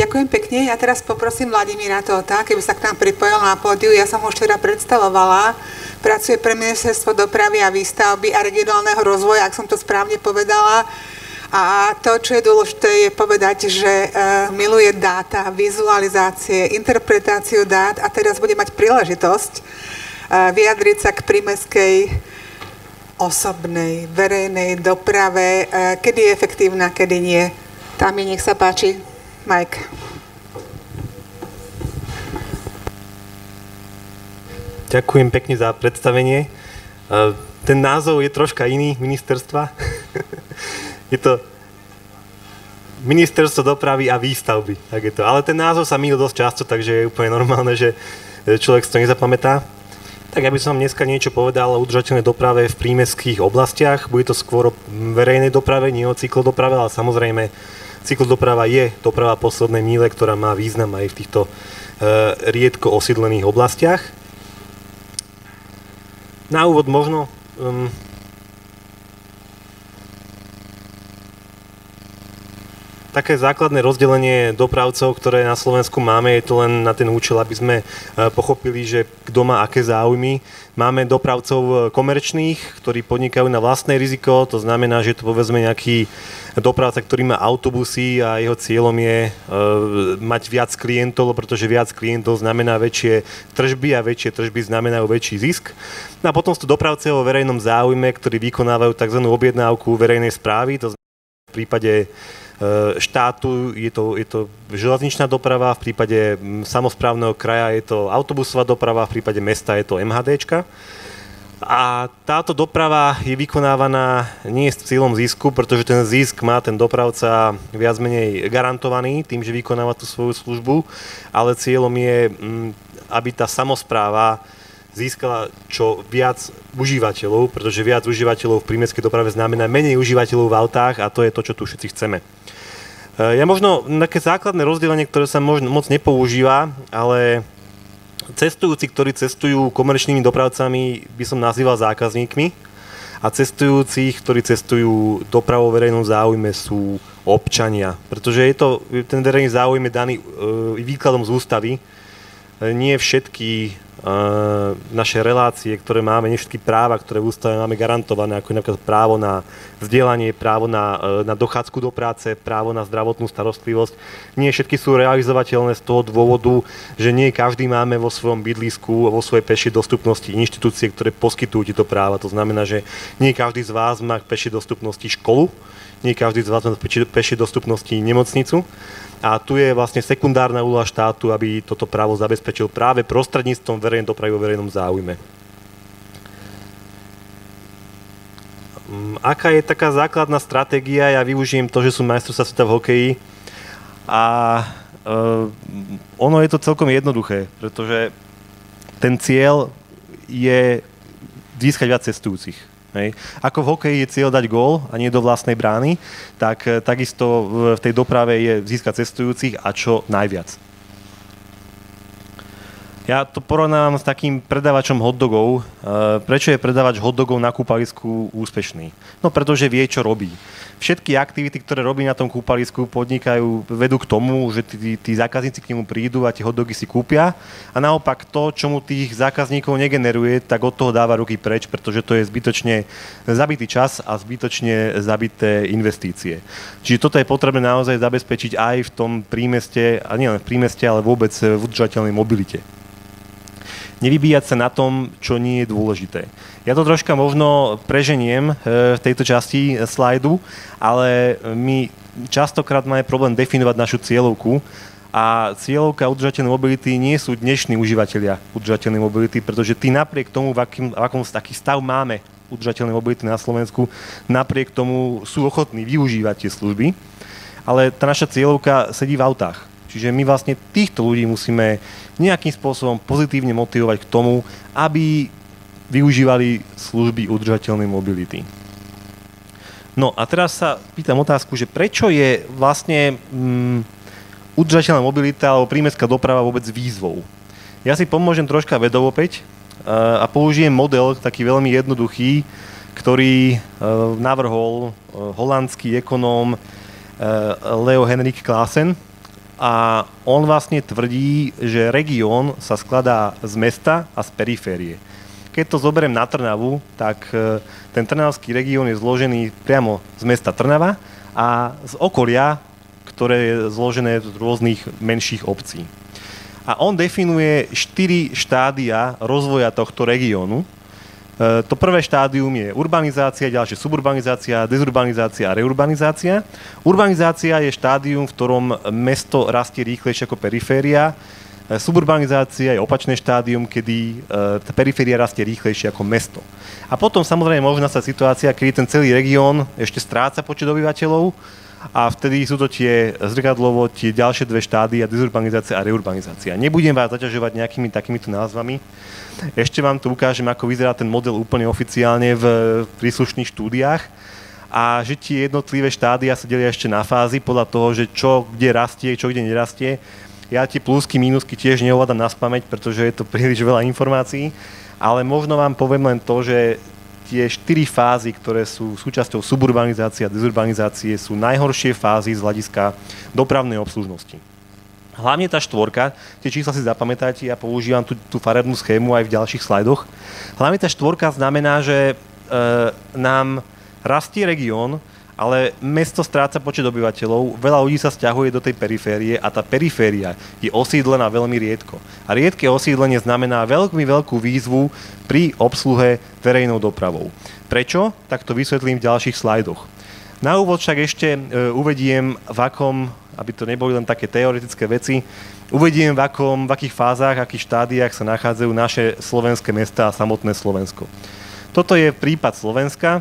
Ďakujem pekne. Ja teraz poprosím Vladimíra Tóta, keby sa k nám pripojil na pódiu. Ja som ho včera predstavovala. Pracuje pre Ministerstvo dopravy a výstavby a regionálneho rozvoja, ak som to správne povedala. A to, čo je dôležité, je povedať, že miluje dáta, vizualizácie, interpretáciu dát a teraz bude mať príležitosť vyjadriť sa k prímestskej osobnej, verejnej doprave, kedy je efektívna, kedy nie. Tami, nech sa páči. Mike. Ďakujem pekne za predstavenie. Ten názov je troška iný, ministerstva. Je to Ministerstvo dopravy a výstavby, tak je to. Ale ten názov sa mýli dosť často, takže je úplne normálne, že človek si to nezapamätá. Tak ja by som dneska niečo povedal o udržateľnej doprave v prímestských oblastiach. Bude to skôr o verejnej doprave, nie o cyklodoprave, ale samozrejme cyklodoprava je doprava poslednej míle, ktorá má význam aj v týchto riedko osídlených oblastiach. Na úvod možno také základné rozdelenie dopravcov, ktoré na Slovensku máme, je to len na ten účel, aby sme pochopili, že kto má aké záujmy. Máme dopravcov komerčných, ktorí podnikajú na vlastné riziko, to znamená, že to povedzme nejaký dopravca, ktorý má autobusy a jeho cieľom je mať viac klientov, pretože viac klientov znamená väčšie tržby a väčšie tržby znamenajú väčší zisk. No a potom sú dopravci vo verejnom záujme, ktorí vykonávajú tzv. Objednávku verejnej správy, to znamená v prípade štátu je to železničná doprava, v prípade samosprávneho kraja je to autobusová doprava, v prípade mesta je to MHDčka. A táto doprava je vykonávaná nie s cieľom zisku, pretože ten zisk má ten dopravca viac menej garantovaný tým, že vykonáva tú svoju službu, ale cieľom je, aby tá samospráva získala čo viac užívateľov, pretože viac užívateľov v prímestskej doprave znamená menej užívateľov v autách a to je to, čo tu všetci chceme. Ja možno také základné rozdelenie, ktoré sa možno moc nepoužíva, ale cestujúci, ktorí cestujú komerčnými dopravcami, by som nazýval zákazníkmi a cestujúcich, ktorí cestujú dopravou verejnom záujme, sú občania, pretože ten verejný záujem je daný výkladom z ústavy. Nie všetky naše relácie, ktoré máme, nie všetky práva, ktoré v ústave máme garantované, ako je napríklad právo na vzdelanie, právo na dochádzku do práce, právo na zdravotnú starostlivosť. Nie všetky sú realizovateľné z toho dôvodu, že nie každý máme vo svojom bydlisku, vo svojej pešej dostupnosti inštitúcie, ktoré poskytujú tieto práva. To znamená, že nie každý z vás má k pešej dostupnosti školu, nie každý z vás má k pešej dostupnosti nemocnicu. A tu je vlastne sekundárna úloha štátu, aby toto právo zabezpečil práve prostredníctvom verejnej dopravy vo verejnom záujme. Aká je taká základná stratégia? Ja využijem to, že sú majstrovstvá sveta v hokeji a ono je to celkom jednoduché, pretože ten cieľ je získať viac cestujúcich. Hej. Ako v hokeji je cieľ dať gól a nie do vlastnej brány, tak takisto v tej doprave je získať cestujúcich a čo najviac. Ja to porovnávam s takým predávačom hotdogov. Prečo je predávač hotdogov na kúpalisku úspešný? No pretože vie, čo robí. Všetky aktivity, ktoré robí na tom kúpalisku, vedú k tomu, že tí zákazníci k nemu prídu a tie hotdogy si kúpia. A naopak to, čo mu tých zákazníkov negeneruje, tak od toho dáva ruky preč, pretože to je zbytočne zabitý čas a zbytočne zabité investície. Čiže toto je potrebné naozaj zabezpečiť aj v tom prímeste, a nielen v prímeste, ale vôbec v udržateľnej mobilite. Nevybíjať sa na tom, čo nie je dôležité. Ja to troška možno preženiem v tejto časti slajdu, ale my častokrát máme problém definovať našu cieľovku a cieľovka udržateľnej mobility nie sú dnešní užívateľia udržateľnej mobility, pretože tí napriek tomu, v akom taký stav máme udržateľnej mobility na Slovensku, napriek tomu sú ochotní využívať tie služby, ale tá naša cieľovka sedí v autách. Čiže my vlastne týchto ľudí musíme nejakým spôsobom pozitívne motivovať k tomu, aby využívali služby udržateľnej mobility. No a teraz sa pýtam otázku, že prečo je vlastne udržateľná mobilita alebo prímestská doprava vôbec výzvou? Ja si pomôžem troška vedou opäť a použijem model taký veľmi jednoduchý, ktorý navrhol holandský ekonóm Leo Henrik Claassen. a on vlastne tvrdí, že región sa skladá z mesta a z periférie. Keď to zoberiem na Trnavu, tak ten trnavský región je zložený priamo z mesta Trnava a z okolia, ktoré je zložené z rôznych menších obcí. A on definuje 4 štádia rozvoja tohto regiónu. To prvé štádium je urbanizácia, ďalšie suburbanizácia, dezurbanizácia a reurbanizácia. Urbanizácia je štádium, v ktorom mesto rastie rýchlejšie ako periféria. Suburbanizácia je opačné štádium, kedy periféria rastie rýchlejšie ako mesto. A potom samozrejme môže nastať situácia, kedy ten celý región ešte stráca počet obyvateľov a vtedy sú to tie zrkadlovo tie ďalšie dve štádia, dezurbanizácia a reurbanizácia. Nebudem vás zaťažovať nejakými takýmito názvami. Ešte vám tu ukážem, ako vyzerá ten model úplne oficiálne v príslušných štúdiách a že tie jednotlivé štádia sa delia ešte na fázy podľa toho, že čo kde rastie, čo kde nerastie. Ja tie plusky, mínusky tiež neovládam naspamäť, pretože je to príliš veľa informácií, ale možno vám poviem len to, že tie 4 fázy, ktoré sú súčasťou suburbanizácie a dezurbanizácie, sú najhoršie fázy z hľadiska dopravnej obslužnosti. Hlavne tá štvorka, tie čísla si zapamätajte, ja používam tú farebnú schému aj v ďalších slajdoch. Hlavne tá štvorka znamená, že nám rastie región, ale mesto stráca počet obyvateľov, veľa ľudí sa sťahuje do tej periférie a tá periféria je osídlená veľmi riedko. A riedke osídlenie znamená veľmi veľkú výzvu pri obsluhe verejnou dopravou. Prečo? Tak to vysvetlím v ďalších slajdoch. Na úvod však ešte uvediem, v akom, aby to neboli len také teoretické veci, uvediem, v akých fázach, akých štádiách sa nachádzajú naše slovenské mestá a samotné Slovensko. Toto je prípad Slovenska.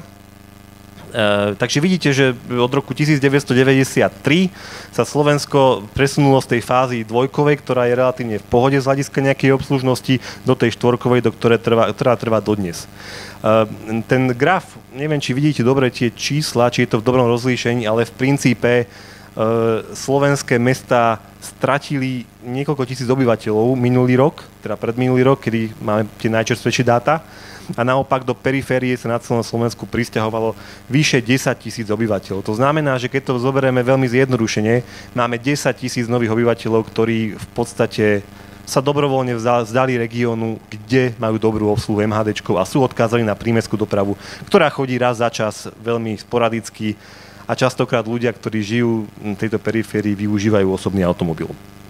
Takže vidíte, že od roku 1993 sa Slovensko presunulo z tej fázy dvojkovej, ktorá je relatívne v pohode z hľadiska nejakej obslužnosti, do tej štvorkovej, ktorá trvá dodnes. Ten graf, neviem, či vidíte dobre tie čísla, či je to v dobrom rozlíšení, ale v princípe slovenské mestá stratili niekoľko tisíc obyvateľov minulý rok, teda predminulý rok, kedy máme tie najčerstvejšie dáta. A naopak do periférie sa na celom Slovensku prisťahovalo vyše 10 000 obyvateľov. To znamená, že keď to zoberieme veľmi zjednodušene, máme 10 000 nových obyvateľov, ktorí v podstate sa dobrovoľne vzdali regiónu, kde majú dobrú obsluhu MHDčkov a sú odkázaní na prímestskú dopravu, ktorá chodí raz za čas veľmi sporadicky a častokrát ľudia, ktorí žijú v tejto periférii, využívajú osobný automobil.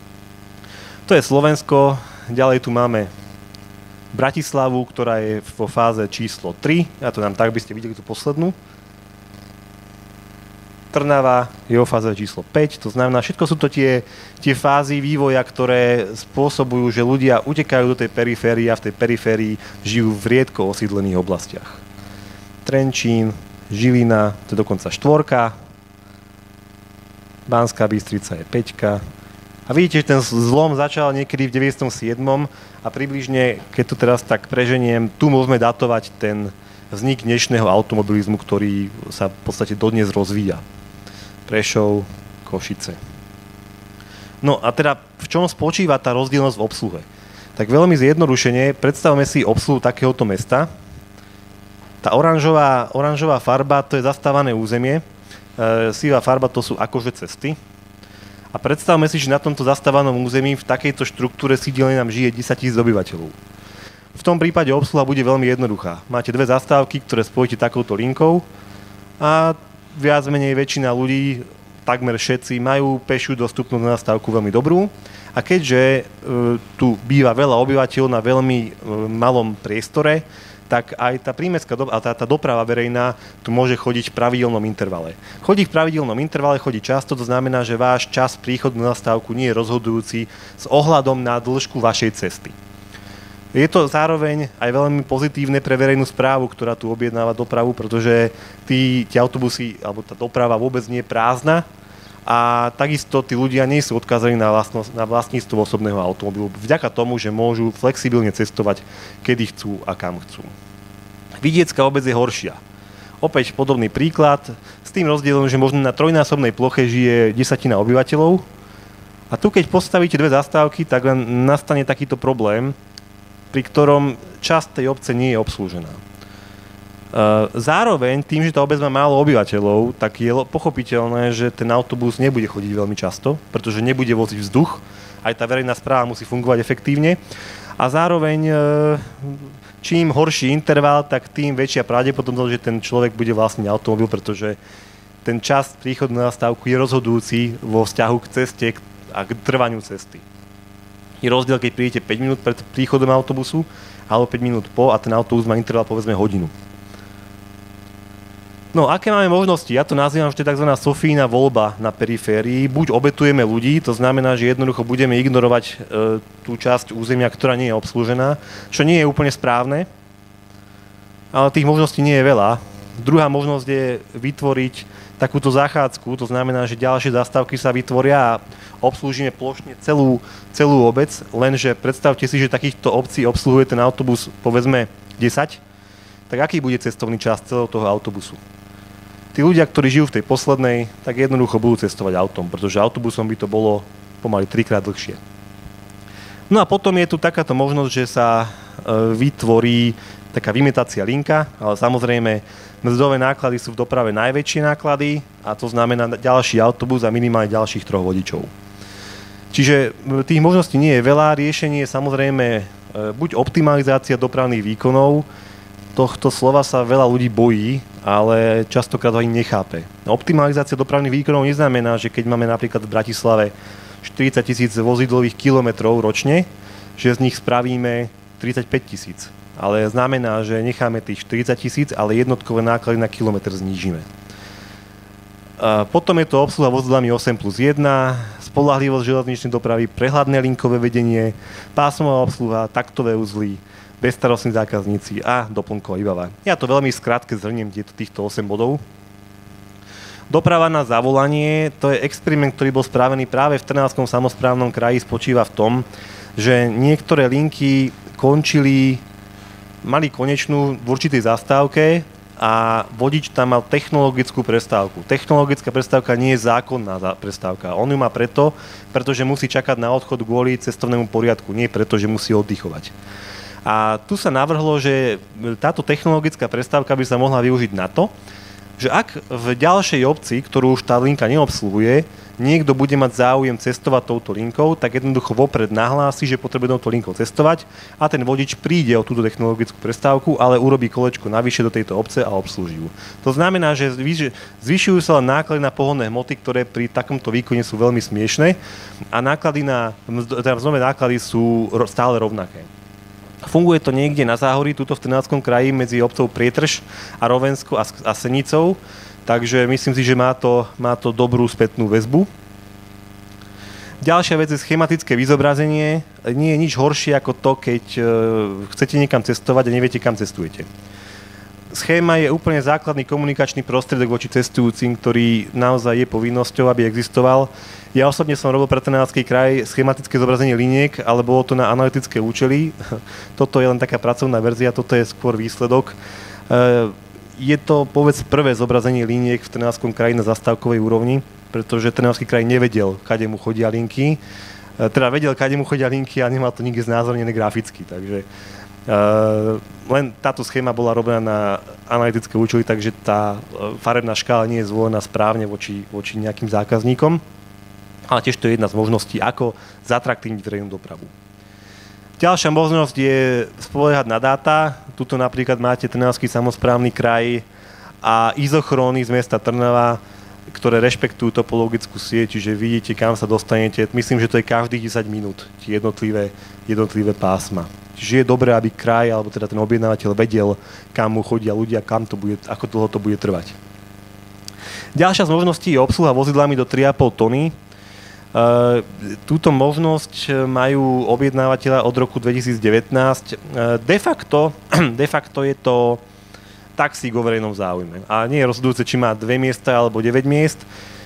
To je Slovensko, ďalej tu máme Bratislavu, ktorá je vo fáze číslo 3, ja to dám tak, aby ste videli tú poslednú. Trnava je vo fáze číslo 5, to znamená, všetko sú to tie fázy vývoja, ktoré spôsobujú, že ľudia utekajú do tej periférie a v tej periférii žijú v riedko osídlených oblastiach. Trenčín, Žilina, to je dokonca 4, Banská Bystrica je 5. A vidíte, že ten zlom začal niekedy v 97. a približne, keď to teraz tak preženiem, tu môžeme datovať ten vznik dnešného automobilizmu, ktorý sa v podstate dodnes rozvíja. Prešov, Košice. No a teda v čom spočíva tá rozdielnosť v obsluhe? Tak veľmi zjednodušene predstavme si obsluhu takéhoto mesta. Tá oranžová farba, to je zastávané územie, sivá farba, to sú akože cesty. A predstavme si, že na tomto zastávanom území v takejto štruktúre sídelne nám žije 10 000 obyvateľov. V tom prípade obsluha bude veľmi jednoduchá. Máte dve zastávky, ktoré spojíte takouto linkou a viac menej väčšina ľudí, takmer všetci, majú pešiu dostupnú na zastávku veľmi dobrú. A keďže tu býva veľa obyvateľov na veľmi malom priestore, tak aj tá prímestská tá doprava verejná tu môže chodiť v pravidelnom intervale. Chodí v pravidelnom intervale, chodí často, to znamená, že váš čas príchodu na zastávku nie je rozhodujúci s ohľadom na dĺžku vašej cesty. Je to zároveň aj veľmi pozitívne pre verejnú správu, ktorá tu objednáva dopravu, pretože tie autobusy alebo tá doprava vôbec nie je prázdna a takisto tí ľudia nie sú odkázaní na vlastníctvo osobného automobilu vďaka tomu, že môžu flexibilne cestovať, kedy chcú a kam chcú. Vidiecká obec je horšia. Opäť podobný príklad, s tým rozdielom, že možno na trojnásobnej ploche žije 10 obyvateľov a tu keď postavíte dve zastávky, tak len nastane takýto problém, pri ktorom časť tej obce nie je obslúžená. Zároveň tým, že tá obec má málo obyvateľov, tak je pochopiteľné, že ten autobus nebude chodiť veľmi často, pretože nebude voziť vzduch, aj tá verejná správa musí fungovať efektívne a zároveň čím horší interval, tak tým väčšia pravdepodobnosť, že ten človek bude vlastniť automobil, pretože ten čas príchodu na zastávku je rozhodujúci vo vzťahu k ceste a k trvaniu cesty. Je rozdiel, keď prídete 5 minút pred príchodom autobusu alebo 5 minút po a ten autobus má interval povedzme hodinu. No, aké máme možnosti? Ja to nazývam, že to je tzv. Sofína voľba na periférii. Buď obetujeme ľudí, to znamená, že jednoducho budeme ignorovať tú časť územia, ktorá nie je obslúžená, čo nie je úplne správne, ale tých možností nie je veľa. Druhá možnosť je vytvoriť takúto zachádzku, to znamená, že ďalšie zastávky sa vytvoria a obslúžime plošne celú obec, lenže predstavte si, že takýchto obcí obsluhuje ten autobus povedzme 10, tak aký bude cestovný čas celého toho autobusu? Tí ľudia, ktorí žijú v tej poslednej, tak jednoducho budú cestovať autom, pretože autobusom by to bolo pomaly 3-krát dlhšie. No a potom je tu takáto možnosť, že sa vytvorí taká vymetacia linka, ale samozrejme mzdové náklady sú v doprave najväčšie náklady a to znamená ďalší autobus a minimálne ďalších 3 vodičov. Čiže tých možností nie je veľa, riešenie je samozrejme buď optimalizácia dopravných výkonov, tohto slova sa veľa ľudí bojí, ale častokrát ho ani nechápe. Optimalizácia dopravných výkonov neznamená, že keď máme napríklad v Bratislave 40 000 vozidlových kilometrov ročne, že z nich spravíme 35 000. Ale znamená, že necháme tých 40 000, ale jednotkové náklady na kilometr znížime. Potom je to obsluha vozidlami 8+1, spoľahlivosť železničnej dopravy, prehľadné linkové vedenie, pásmová obsluha, taktové uzly, bezstarostní zákazníci a doplnková výbava. Ja to veľmi skrátke zhrniem týchto 8 bodov. Doprava na zavolanie, to je experiment, ktorý bol spravený práve v Trnavskom samosprávnom kraji, spočíva v tom, že niektoré linky mali konečnú v určitej zastávke a vodič tam mal technologickú prestávku. Technologická prestávka nie je zákonná prestávka. On ju má pretože musí čakať na odchod kvôli cestovnému poriadku, nie preto, že musí oddychovať. A tu sa navrhlo, že táto technologická prestávka by sa mohla využiť na to, že ak v ďalšej obci, ktorú už tá linka neobsluhuje, niekto bude mať záujem cestovať touto linkou, tak jednoducho vopred nahlási, že potrebuje touto linkou cestovať a ten vodič príde o túto technologickú prestávku, ale urobí kolečko navyše do tejto obce a obslúži ju. To znamená, že zvyšujú sa len náklady na pohonné hmoty, ktoré pri takomto výkone sú veľmi smiešné a mzdové náklady sú stále rovnaké. Funguje to niekde na Záhorí, tuto v Trnavskom kraji, medzi obcov Prietrž a Rovensko a Senicou, takže myslím si, že má to dobrú spätnú väzbu. Ďalšia vec je schematické vyzobrazenie. Nie je nič horšie ako to, keď chcete niekam cestovať a neviete, kam cestujete. Schéma je úplne základný komunikačný prostriedok voči cestujúcim, ktorý naozaj je povinnosťou, aby existoval. Ja osobne som robil pre Trnavský kraj schematické zobrazenie liniek, ale bolo to na analytické účely. Toto je len taká pracovná verzia, toto je skôr výsledok. Je to, prvé zobrazenie liniek v Trnavskom kraji na zastávkovej úrovni, pretože Trnavský kraj nevedel, kade mu chodia linky. Teda vedel, kade mu chodia linky a nemal to nikde znázornené graficky, takže len táto schéma bola robená na analytické účely, takže tá farebná škála nie je zvolená správne voči nejakým zákazníkom, ale tiež to je jedna z možností, ako zatraktívniť verejnú dopravu. Ďalšia možnosť je spoliehať na dáta. Tuto napríklad máte Trnavský samosprávny kraj a izochróny z mesta Trnava, ktoré rešpektujú topologickú sieť, čiže vidíte, kam sa dostanete. Myslím, že to je každých 10 minút, tie jednotlivé pásma. Čiže je dobré, aby kraj, alebo teda ten objednávateľ vedel, kam mu chodia ľudia, ako dlho to bude trvať. Ďalšia z možností je obsluha vozidlami do 3,5 tony. Túto možnosť majú objednávateľa od roku 2019. De facto je to taxík vo verejnom záujme. A nie je rozhodujúce, či má 2 miesta alebo 9 miest.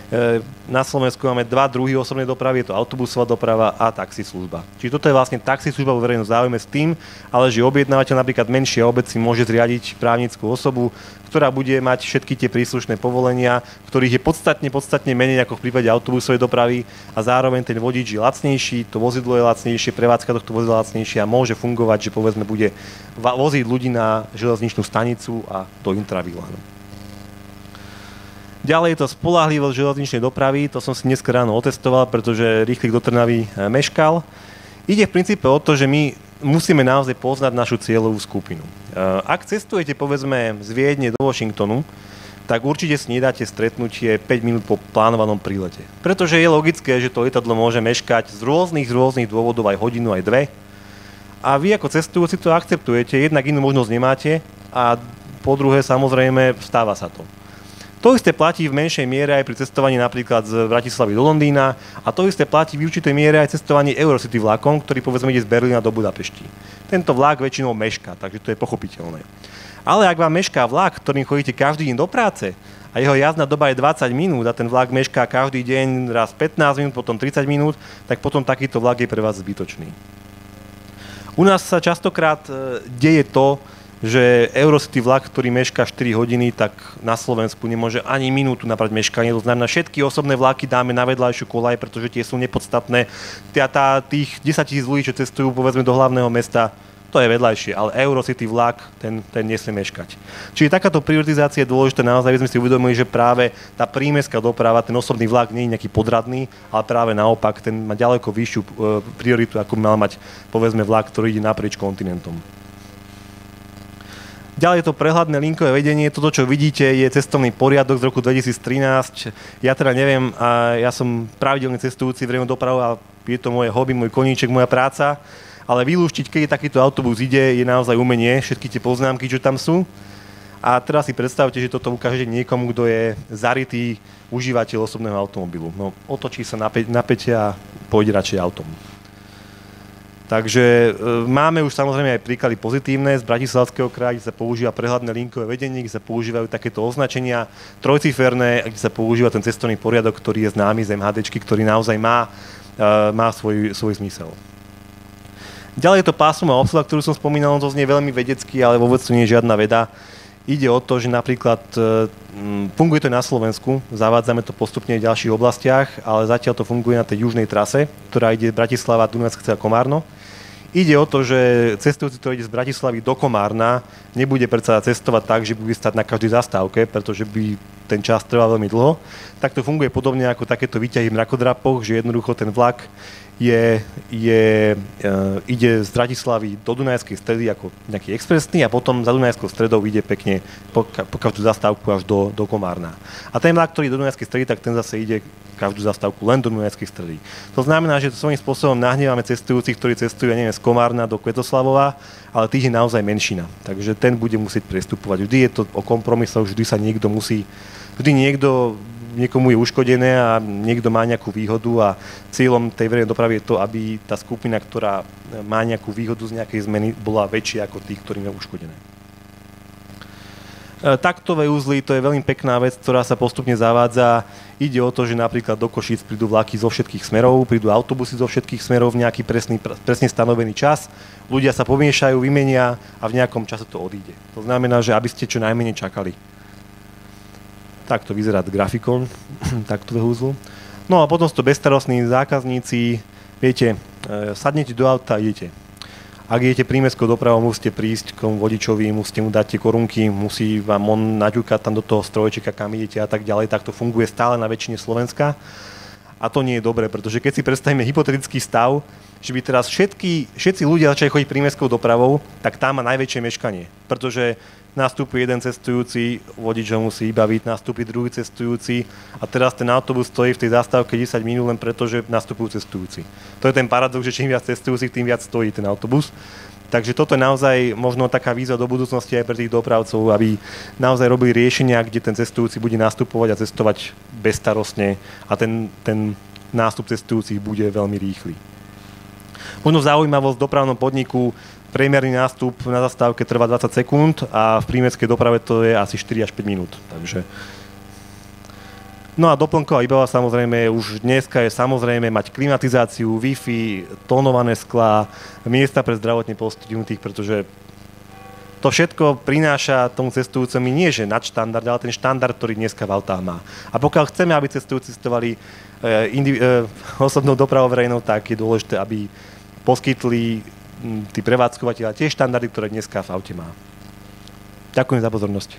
Na Slovensku máme dva druhy osobnej dopravy, je to autobusová doprava a taxislužba. Čiže toto je vlastne taxislužba vo verejnom záujme s tým, ale že objednávateľ, napríklad menšia obec, si môže zriadiť právnickú osobu, ktorá bude mať všetky tie príslušné povolenia, ktorých je podstatne menej ako v prípade autobusovej dopravy a zároveň ten vodič je lacnejší, to vozidlo je lacnejšie, prevádzka tohto vozidla lacnejšia a môže fungovať, že povedzme bude voziť ľudí na železničnú stanicu a do intravilánu. Ďalej je to spoľahlivosť železničnej dopravy, to som si dneska ráno otestoval, pretože rýchlik do Trnavy meškal. Ide v princípe o to, že my musíme naozaj poznať našu cieľovú skupinu. Ak cestujete povedzme z Viedne do Washingtonu, tak určite si nedáte stretnutie 5 minút po plánovanom prílete. Pretože je logické, že to lietadlo môže meškať z rôznych dôvodov aj hodinu, aj dve. A vy ako cestujúci to akceptujete, jednak inú možnosť nemáte a po druhé samozrejme stáva sa to. To isté platí v menšej miere aj pri cestovaní napríklad z Bratislavy do Londýna a to isté platí v určitej miere aj cestovanie Eurocity vlakom, ktorý povedzme ide z Berlína do Budapešti. Tento vlak väčšinou mešká, takže to je pochopiteľné. Ale ak vám mešká vlak, ktorým chodíte každý deň do práce a jeho jazdná doba je 20 minút a ten vlak mešká každý deň raz 15 minút, potom 30 minút, tak potom takýto vlak je pre vás zbytočný. U nás sa častokrát deje to, že Eurocity vlak, ktorý mešká 4 hodiny, tak na Slovensku nemôže ani minútu nabrať meškanie. To znamená, všetky osobné vlaky dáme na vedľajšiu koľaj, pretože tie sú nepodstatné. Tých 10 000 ľudí, čo cestujú povedzme do hlavného mesta, to je vedľajšie, ale Eurocity vlak, ten nesmie meškať. Čiže takáto prioritizácia je dôležitá, naozaj sme si uvedomili, že práve tá prímestská doprava, ten osobný vlak nie je nejaký podradný, ale práve naopak, ten má ďaleko vyššiu prioritu, ako mal mať povedzme vlak, ktorý ide naprieč kontinentom. Ďalej je to prehľadné linkové vedenie. Toto, čo vidíte, je cestovný poriadok z roku 2013. Ja teda neviem, ja som pravidelný cestujúci verejnou dopravou a je to moje hobby, môj koníček, moja práca. Ale vylúštiť, keď takýto autobus ide, je naozaj umenie, všetky tie poznámky, čo tam sú. A teraz si predstavte, že toto ukážete niekomu, kto je zarytý užívateľ osobného automobilu. No, otočí sa na päť a pôjde radšej autom. Takže máme už samozrejme aj príklady pozitívne z Bratislavského kraja, kde sa používa prehľadné linkové vedenie, kde sa používajú takéto označenia trojciferné, kde sa používa ten cestovný poriadok, ktorý je známy z MHDčky, ktorý naozaj má svoj zmysel. Ďalej je to pásmová obsluha, ktorú som spomínal, to znie veľmi vedecky, ale vôbec to nie je žiadna veda. Ide o to, že napríklad funguje to na Slovensku, zavádzame to postupne v ďalších oblastiach, ale zatiaľ to funguje na tej južnej trase, ktorá ide Bratislava, Dunajská Komárno. Ide o to, že cestujúci, ktorý ide z Bratislavy do Komárna, nebude predsa cestovať tak, že bude stať na každej zastávke, pretože by ten čas trval veľmi dlho. Tak to funguje podobne ako takéto výťahy v mrakodrapoch, že jednoducho ten vlak ide z Bratislavy do Dunajskej Stredy ako nejaký expresný a potom za Dunajskou Stredou ide pekne po každú zastávku až do Komárna. A ten vlak, ktorý je do Dunajskej Stredy, tak ten zase ide každú zastávku len do Dunajskej Stredy. To znamená, že svojím spôsobom nahnevame cestujúcich, ktorí cestujú, neviem, z Komárna do Kvetoslavova, ale tých je naozaj menšina. Takže ten bude musieť prestupovať. Vždy je to o kompromisoch, vždy niekomu je uškodené a niekto má nejakú výhodu a cieľom tej verejnej dopravy je to, aby tá skupina, ktorá má nejakú výhodu z nejakej zmeny, bola väčšia ako tých, ktorí majú uškodené. Taktové uzly, to je veľmi pekná vec, ktorá sa postupne zavádza. Ide o to, že napríklad do Košíc prídu vlaky zo všetkých smerov, prídu autobusy zo všetkých smerov v nejaký presne stanovený čas. Ľudia sa pomiešajú, vymenia a v nejakom čase to odíde. To znamená, že aby ste čo najmenej čakali. Takto vyzerá grafikon taktového uzlu. No a potom sú to bezstarostní zákazníci. Viete, sadnete do auta a idete. Ak idete prímestskou dopravou, musíte prísť k vodičovi, musíte mu dať tie korunky, musí vám on naďukať tam do toho strojčeka, kam idete a tak ďalej. Tak to funguje stále na väčšine Slovenska. A to nie je dobré, pretože keď si predstavíme hypotetický stav, že by teraz všetci ľudia začali chodiť prímestskou dopravou, tak tam má najväčšie meškanie. Pretože nastúpi jeden cestujúci, vodič ho musí vybaviť, nastúpi druhý cestujúci a teraz ten autobus stojí v tej zastávke 10 minút len preto, že nastupujú cestujúci. To je ten paradox, že čím viac cestujúcich, tým viac stojí ten autobus. Takže toto je naozaj možno taká výzva do budúcnosti aj pre tých dopravcov, aby naozaj robili riešenia, kde ten cestujúci bude nastupovať a cestovať bezstarostne a ten nástup cestujúcich bude veľmi rýchly. Možno zaujímavosť v dopravnom podniku, priemerný nástup na zastávke trvá 20 sekúnd a v prímestskej doprave to je asi 4 až 5 minút. Takže No a doplnková výbava samozrejme už dneska je samozrejme mať klimatizáciu, Wi-Fi, tónované sklá, miesta pre zdravotne postihnutých, pretože to všetko prináša tomu cestujúcemu nie že nadštandard, ale ten štandard, ktorý dneska v autách má. A pokiaľ chceme, aby cestujúci cestovali osobnou dopravou verejnou, tak je dôležité, aby poskytli tí prevádzkovateľa tie štandardy, ktoré dneska v aute má. Ďakujem za pozornosť.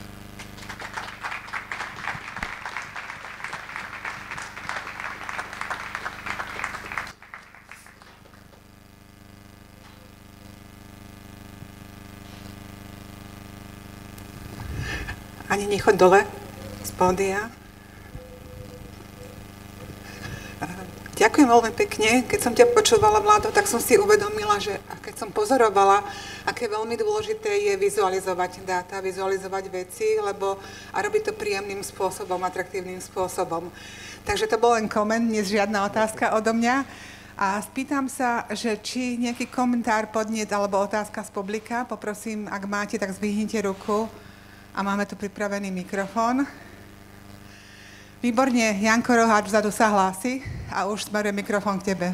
Ani nechoď dole z pódia. Ďakujem veľmi pekne. Keď som ťa počúvala, Vlado, tak som si uvedomila, že a keď som pozorovala, aké veľmi dôležité je vizualizovať dáta, vizualizovať veci, a robiť to príjemným spôsobom, atraktívnym spôsobom. Takže to bol len koment, dnes žiadna otázka odo mňa. A spýtam sa, že či nejaký komentár, podnet alebo otázka z publika, poprosím, ak máte, tak zdvihnite ruku. A máme tu pripravený mikrofón. Výborne, Janko Roháč vzadu sa hlási a už smeruje mikrofón k tebe.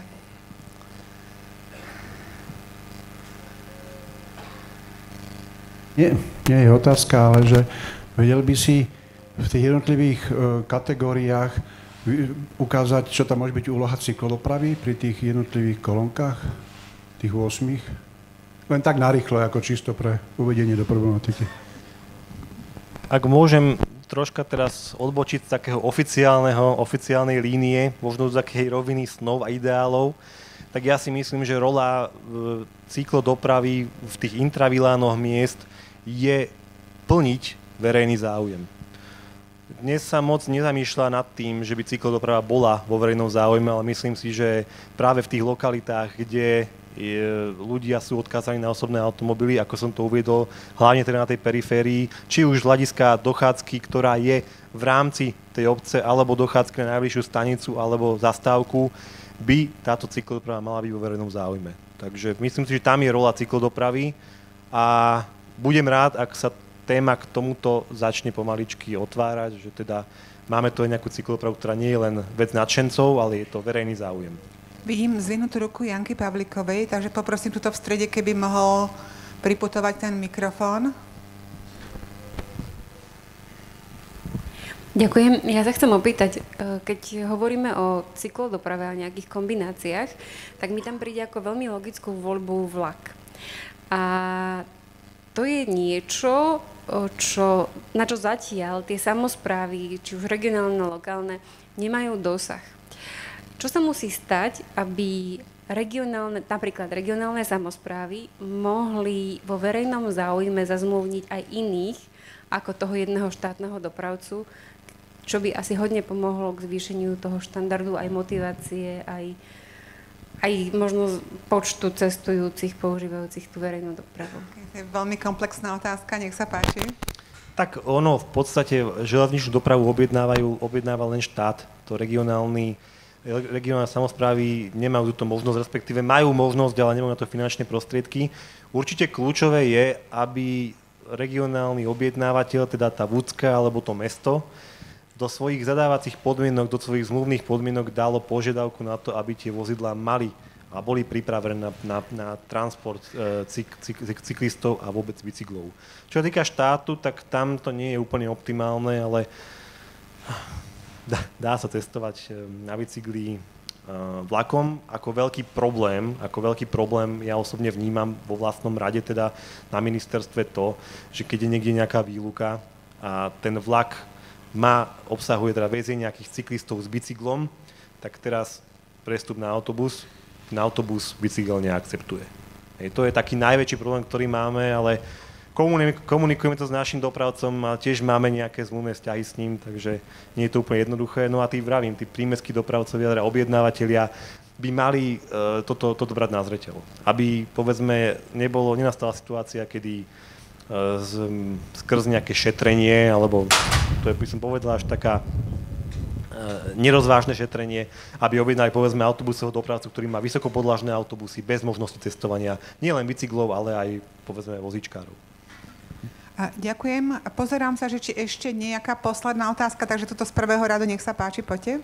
Nie je otázka, ale že vedel by si v tých jednotlivých kategóriách ukázať, čo tam môže byť úloha cyklodopravy pri tých jednotlivých kolonkách, tých 8? Len tak narýchlo, ako čisto pre uvedenie do problematiky. Ak môžem troška teraz odbočiť z takého oficiálnej línie, možno z takej roviny snov a ideálov, tak ja si myslím, že rola cyklodopravy v tých intravilánoch miest je plniť verejný záujem. Dnes sa moc nezamýšľa nad tým, že by cyklodoprava bola vo verejnom záujme, ale myslím si, že práve v tých lokalitách, kde ľudia sú odkázaní na osobné automobily, ako som to uviedol, hlavne teda na tej periférii, či už z hľadiska dochádzky, ktorá je v rámci tej obce, alebo dochádzky na najbližšiu stanicu, alebo zastávku, by táto cyklodoprava mala byť vo verejnom záujme. Takže myslím si, že tam je rola cyklodopravy a budem rád, ak sa téma k tomuto začne pomaličky otvárať, že teda máme tu aj nejakú cyklodopravu, ktorá nie je len vec nadšencov, ale je to verejný záujem. Vidím zvinutú ruku Janky Pavlíkovej, takže poprosím tuto v strede, keby mohol priputovať ten mikrofón. Ďakujem. Ja sa chcem opýtať, keď hovoríme o cyklodoprave a nejakých kombináciách, tak mi tam príde ako veľmi logickú voľbu vlak. A to je niečo, na čo zatiaľ tie samosprávy, či už regionálne, lokálne, nemajú dosah. Čo sa musí stať, aby napríklad regionálne samosprávy mohli vo verejnom záujme zazmluvniť aj iných ako toho jedného štátneho dopravcu, čo by asi hodne pomohlo k zvýšeniu toho štandardu, aj motivácie, aj možno počtu cestujúcich, používajúcich tú verejnú dopravu. To je veľmi komplexná otázka, nech sa páči. Tak ono v podstate železničnú dopravu objednáva len štát, to regionálne samosprávy nemajú túto možnosť, respektíve majú možnosť, ale nemajú na to finančné prostriedky. Určite kľúčové je, aby regionálny objednávateľ, teda tá vúcka alebo to mesto, do svojich zadávacích podmienok, do svojich zmluvných podmienok dalo požiadavku na to, aby tie vozidlá mali a boli pripravené na transport cyklistov a vôbec bicyklov. Čo sa týka štátu, tak tam to nie je úplne optimálne, ale dá sa cestovať na bicykli vlakom ako veľký problém, ja osobne vnímam vo vlastnom rade, teda na ministerstve to, že keď je niekde nejaká výluka a ten vlak obsahuje teda väzie nejakých cyklistov s bicyklom, tak teraz prestup na autobus bicykel neakceptuje. To je taký najväčší problém, ktorý máme, ale komunikujeme to s našim dopravcom a tiež máme nejaké zmluvné vzťahy s ním, takže nie je to úplne jednoduché. No a tí prímestskí dopravcovia, teda objednávateľia by mali toto brať na zreteľ. Aby, povedzme, nenastala situácia, kedy skrz nejaké šetrenie, alebo to je, by som povedal, až taká nerozvážne šetrenie, aby objednali, povedzme, autobusového dopravcu, ktorý má vysokopodlažné autobusy bez možnosti cestovania nielen bicyklov, ale aj, povedzme, vozíčkárov. Ďakujem. Pozerám sa, že či ešte nejaká posledná otázka, takže toto z prvého radu, nech sa páči, poďte.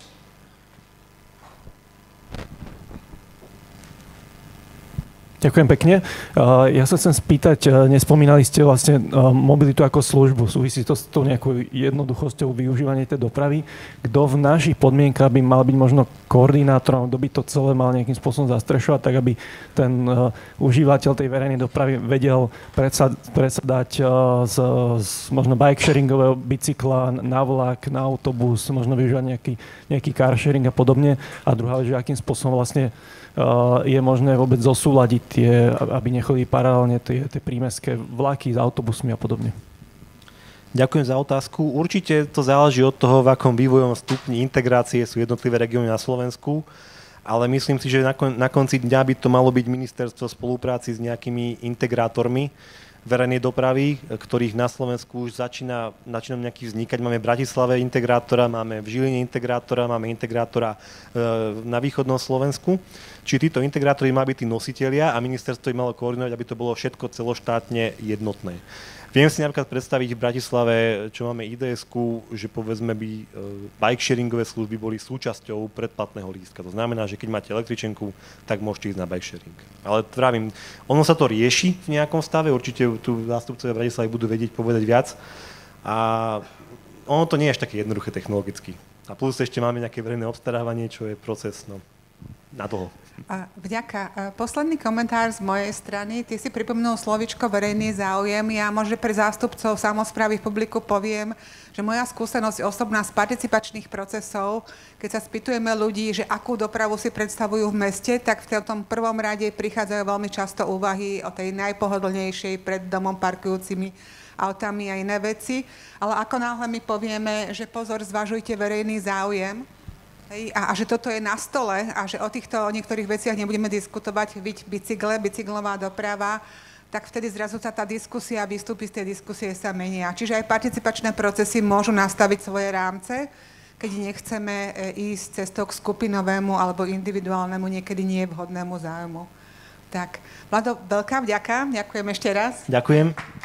Ďakujem pekne. Ja sa chcem spýtať, nespomínali ste vlastne mobilitu ako službu, súvisí to s tou nejakou jednoduchosťou využívania tej dopravy. Kto v našich podmienkach by mal byť možno koordinátorom, kto by to celé mal nejakým spôsobom zastrešovať, tak aby ten užívateľ tej verejnej dopravy vedel predsa dať z možno bike sharingového bicykla na vlak, na autobus, možno využívať nejaký car sharing a podobne. A druhá vec, že akým spôsobom vlastne je možné vôbec zosúľadiť tie, aby nechodili paralelne tie prímestské vlaky s autobusmi a podobne. Ďakujem za otázku. Určite to záleží od toho, v akom vývojovom stupni integrácie sú jednotlivé regióny na Slovensku, ale myslím si, že na konci dňa by to malo byť ministerstvo v spolupráci s nejakými integrátormi verejnej dopravy, ktorých na Slovensku už začína nejaký vznikať. Máme v Bratislave integrátora, máme v Žiline integrátora, máme integrátora na východnom Slovensku. Čiže títo integrátori má byť tí nositelia a ministerstvo im malo koordinovať, aby to bolo všetko celoštátne jednotné. Viem si napríklad predstaviť v Bratislave, čo máme IDS-ku, že povedzme by bike sharingové služby boli súčasťou predplatného lístka. To znamená, že keď máte električenku, tak môžete ísť na bike sharing. Ale vravím, ono sa to rieši v nejakom stave, určite tu zástupcovia Bratislavy budú vedieť povedať viac. A ono to nie je až také jednoduché technologicky. A plus ešte máme nejaké verejné obstarávanie, čo je proces na dlho. Vďaka. Posledný komentár z mojej strany. Ty si pripomenul slovičko verejný záujem. Ja možno pre zástupcov samosprávy v publiku poviem, že moja skúsenosť osobná z participačných procesov, keď sa spýtujeme ľudí, že akú dopravu si predstavujú v meste, tak v tom prvom rade prichádzajú veľmi často úvahy o tej najpohodlnejšej pred domom parkujúcimi autami a iné veci. Ale ako náhle my povieme, že pozor, zvažujte verejný záujem, a že toto je na stole a že o niektorých veciach nebudeme diskutovať, bicyklová doprava, tak vtedy zrazu tá diskusia, výstupy z tej diskusie sa menia. Čiže aj participačné procesy môžu nastaviť svoje rámce, keď nechceme ísť cestou k skupinovému alebo individuálnemu, niekedy nie vhodnému záujmu. Tak, Vlado, veľká vďaka. Ďakujem ešte raz. Ďakujem.